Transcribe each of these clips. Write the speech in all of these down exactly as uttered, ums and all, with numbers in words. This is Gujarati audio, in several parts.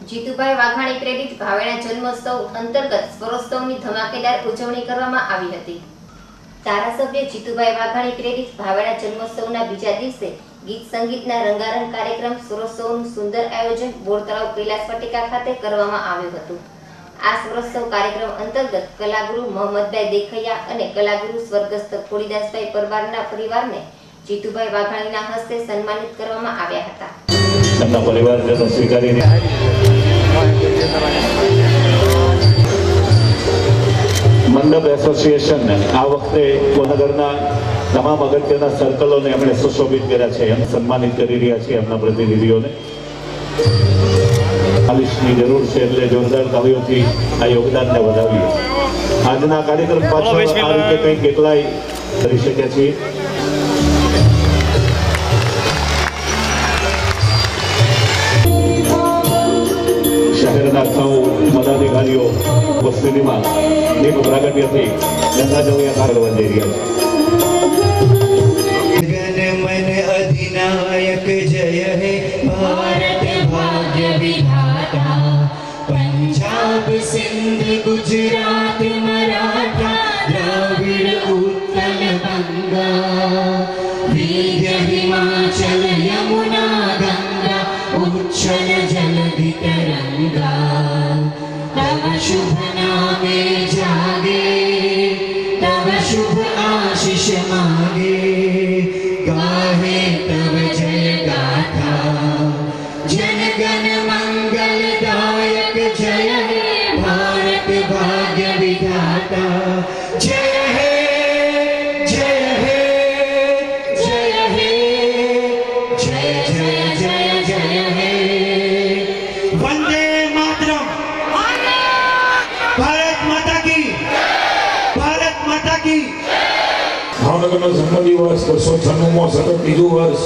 જીતુભાઈ વાઘાણી પ્રેરિત ભાવેણા જન્મોત્સવ અંતર્ગત સ્વરોત્સવની ધમાકેદાર ઉજવણી કરવામાં આવી હતી। ધારાસભ્ય જીતુભાઈ વાઘાણી પ્રેરિત ભાવેણા જન્મોત્સવના બીજા દિવસે ગીત સંગીતના રંગારંગ કાર્યક્રમ સ્વરોત્સવનું સુંદર આયોજન બોર તળાવ કૈલાસ વાટિકા ખાતે કરવામાં આવ્યું હતું। આ સ્વરોત્સવ કાર્યક્રમ અંતર્ગત કલાગુરુ મોહમ્મદભાઈ દેખૈયા અને કલાગુરુ સ્વર્ગસ્થ ખોડીદાસભાઈ પરમારના પરિવારને જીતુભાઈ વાઘાણીના હસ્તે સન્માનિત કરવામાં આવ્યા હતા। તેમના પરિવારજનો સ્વીકારીને મંડપ એસોસિએશન આ વખતે કોનગરના તમામ અગત્યના સર્કલોને એમણે સુશોભિત કર્યા છે, એમ સન્માનિત કરી રહ્યા છે એમના પ્રતિનિધિઓને। ચાલીસની જરૂર છે એટલે જોરદાર તાળીઓથી આ યોગદાનને વધાવીએ। આજના કાર્યક્રમ પાછળ આ રીતે કંઈક કેટલાય કરી શક્યા છીએ। શહેરના સૌ પદાધિકારીઓ ઉપસ્થિતિમાં દીપ પ્રાગટ્યથી ગંગાજળિયા કરવા જઈ રહ્યા છે। मन अधिनायक जय हे भारत भाग्य विधाता पंजाब सिंध गुजरात मराठा द्रविड़ उत्कल बंगा विंध्य हिमाचल यमुना गंगा उच्छल जलधि तरंगा तव शुभ नामे जागे तव शुभ आशीष मांगे गाहे तव जय गाथा जन गण मंगल दायक जय हे भारत भाग्य विधाता जय हे जय हे जय हे जय जय जय जय हे वंदे मातरम भारत माता की भारत माता की। ભાવનગરનો જન્મદિવસ બસો છન્નુંમો સતત બીજું વર્ષ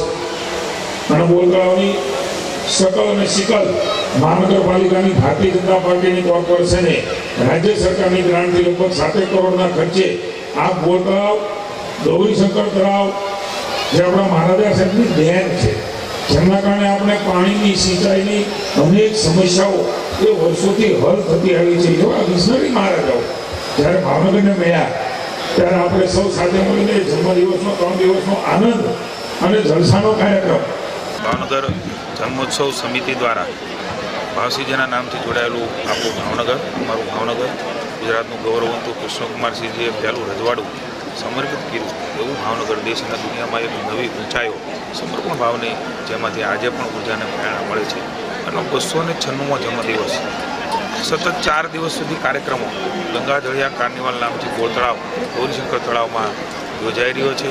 અને બોલગાંવની સકલ અને સિકલ મહાનગરપાલિકાની ભારતીય જનતા પાર્ટીની કોર્પોરેશને રાજ્ય સરકારની ગ્રાન્ટથી લગભગ સાતેક કરોડના ખર્ચે આ બોલગાંવ ગૌરીશંકર તળાવ જે આપણા મહારાજા સાહેબની દેન છે, જેમના કારણે આપણે પાણીની સિંચાઈની અનેક સમસ્યાઓ એ વર્ષોથી હલ થતી આવી છે। એવા વિઝનરી મહારાજાઓ જ્યારે ભાવનગરને મળ્યા ત્યારે આપણે સૌ સાથે મળીને જન્મદિવસનો ત્રણ દિવસનો આનંદ અને જલસાનો કાર્યક્રમ ભાવનગર જન્મોત્સવ સમિતિ દ્વારા ભાવસિંહજીના નામથી જોડાયેલું આપણું ભાવનગર, અમારું ભાવનગર ગુજરાતનું ગૌરવવંતું કૃષ્ણકુમારસિંહજીએ પહેલું રજવાડું સમર્પિત કર્યું એવું ભાવનગર દેશ અને દુનિયામાં એક નવી ઊંચાઈઓ સમર્પણ ભાવની જેમાંથી આજે પણ ઊર્જાને પ્રેરણા મળે છે। અને બસો ને છન્નુંમો જન્મદિવસ સતત ચાર દિવસ સુધી કાર્યક્રમો ગંગાજળિયા કાર્નિવલ નામથી બોર તળાવ ગૌરીશંકર તળાવમાં યોજાઈ રહ્યો છે।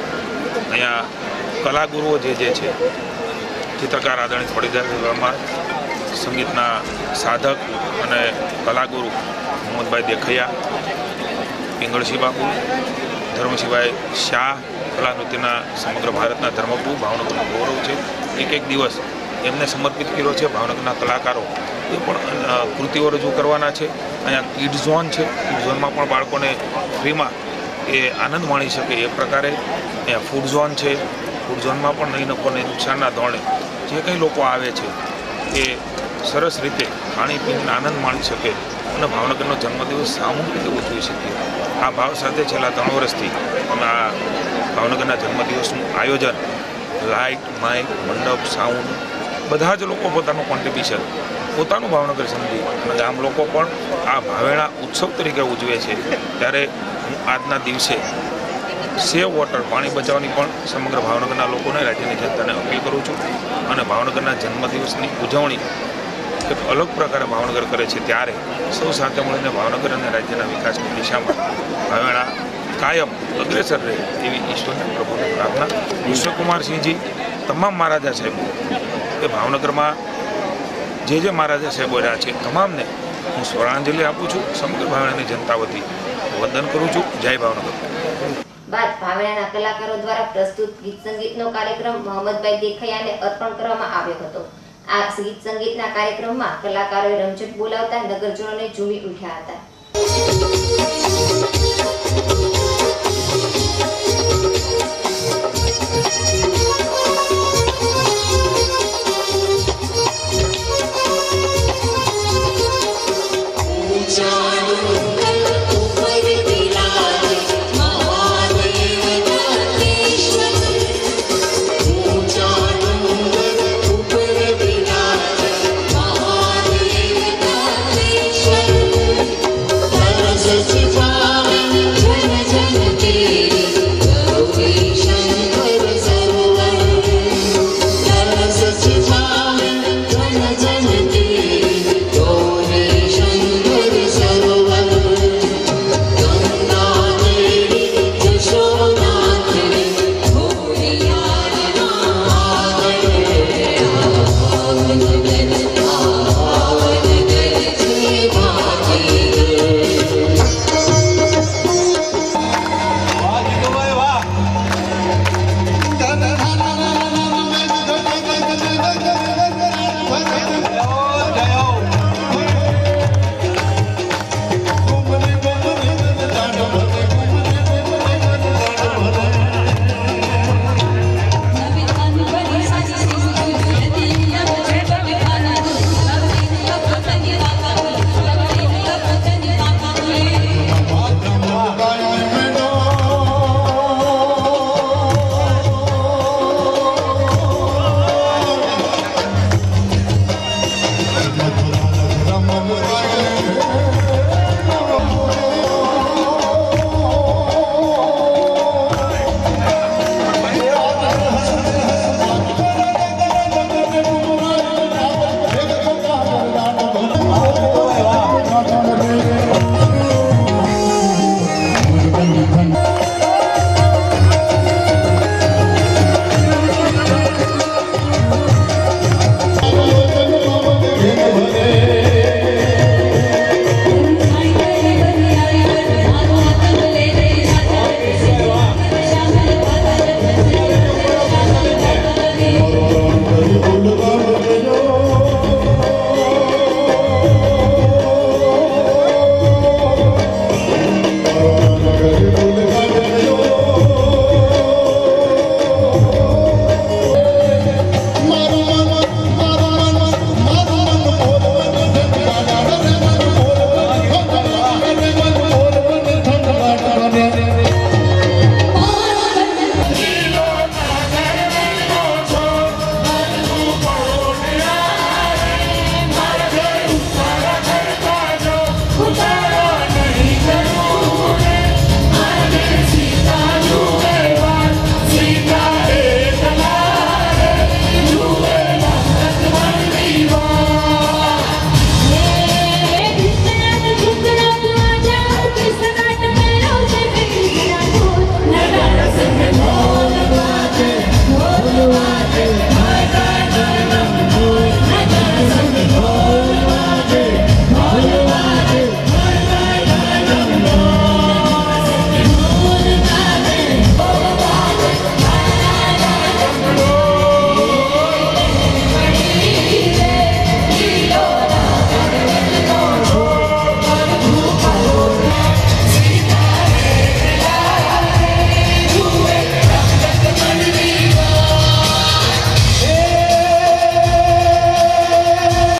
અહીંયા કલાગુરુઓ જે જે છે, ચિત્રકાર આદરણીય ખોડીદાસભાઈ પરમાર, સંગીતના સાધક અને કલાગુરુ મોહમ્મદભાઈ દેખૈયા, પિંગળસિંહ બાપુ, ધર્મસિંહભાઈ શાહ, કલા નૃત્યના સમગ્ર ભારતના ધર્મગુરુ ભાવનગરનું ગૌરવ છે। એક એક દિવસ એમને સમર્પિત કર્યો છે। ભાવનગરના કલાકારો એ પણ કૃતિઓ રજૂ કરવાના છે। અહીંયા કિડ ઝોન છે, કિડ ઝોનમાં પણ બાળકોને ફ્રીમાં એ આનંદ માણી શકે એ પ્રકારે અહીંયા ફૂડ ઝોન છે, ફૂડ ઝોનમાં પણ નહીં નફોને નુકસાનના ધોરણે જે કંઈ લોકો આવે છે એ સરસ રીતે ખાણી પીણીને આનંદ માણી શકે અને ભાવનગરનો જન્મદિવસ સામૂહિક રીતે ઉજવી શકીએ। આ ભાવ સાથે છેલ્લા ત્રણ વર્ષથી અમે આ ભાવનગરના જન્મદિવસનું આયોજન લાઇટ, માઇક, મંડપ, સાઉન્ડ બધા જ લોકો પોતાનું કોન્ટ્રીબ્યુશન પોતાનું ભાવનગર સમજી અને ગામ લોકો પણ આ ભાવેણા ઉત્સવ તરીકે ઉજવે છે। ત્યારે હું આજના દિવસે સેવ વોટર પાણી બચાવવાની પણ સમગ્ર ભાવનગરના લોકોને, રાજ્યની જનતાને અપીલ કરું છું અને ભાવનગરના જન્મદિવસની ઉજવણી એક અલગ પ્રકારે ભાવનગર કરે છે ત્યારે સૌ સાથે મળીને ભાવનગર અને રાજ્યના વિકાસની દિશામાં ભાવેણા કાયમ અગ્રેસર રહે એવી ઈશ્વરના પ્રભુને પ્રાર્થના। કૃષ્ણકુમારસિંહજી તમામ મહારાજા સાહેબો એ ભાવનગરમાં જે જે મહારાજા સાહેબો રહ્યા છે તમામને હું સ્વરાંજલિ આપું છું। સમગ્ર ભાવનાની જનતા વતી વંદન કરું છું। જય ભાવનગર। બાદ ભાવેણાના કલાકારો દ્વારા પ્રસ્તુત ગીત સંગીતનો કાર્યક્રમ મોહમ્મદભાઈ દેખૈયાને અર્પણ કરવામાં આવ્યો હતો। આ ગીત સંગીતના કાર્યક્રમમાં કલાકારોએ રમઝટ બોલાવતા નગરજનોને ઝૂમી ઉઠ્યા હતા।